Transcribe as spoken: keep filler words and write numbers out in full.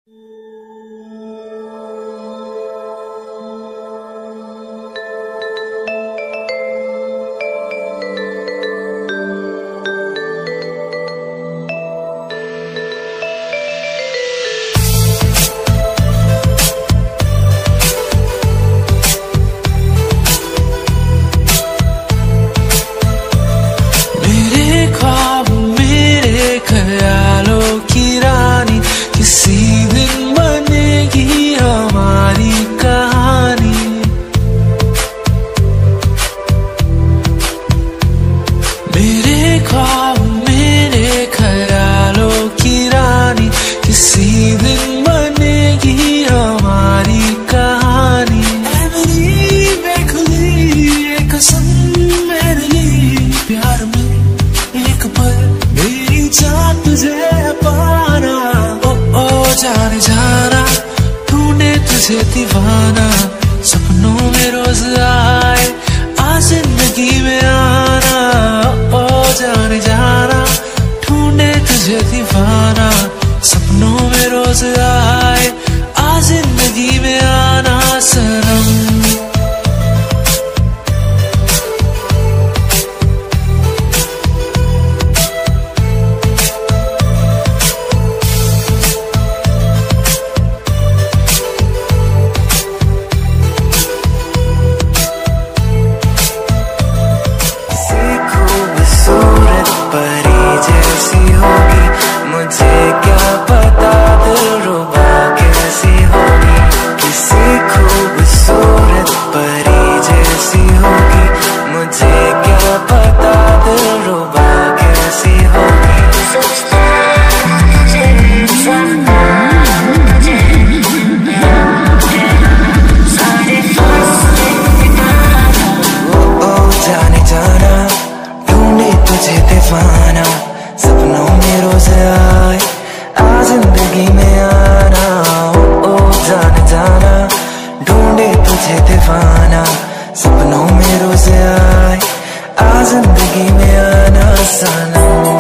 दीवाना सपनों में रोज आए आ जिंदगी में आना ओ जाने जाना ढूंढे तुझे दीवाना सपनों में रोज आए आ जिंदगी में आना सनम सपनों में रोज आए आ जिंदगी में आना सनम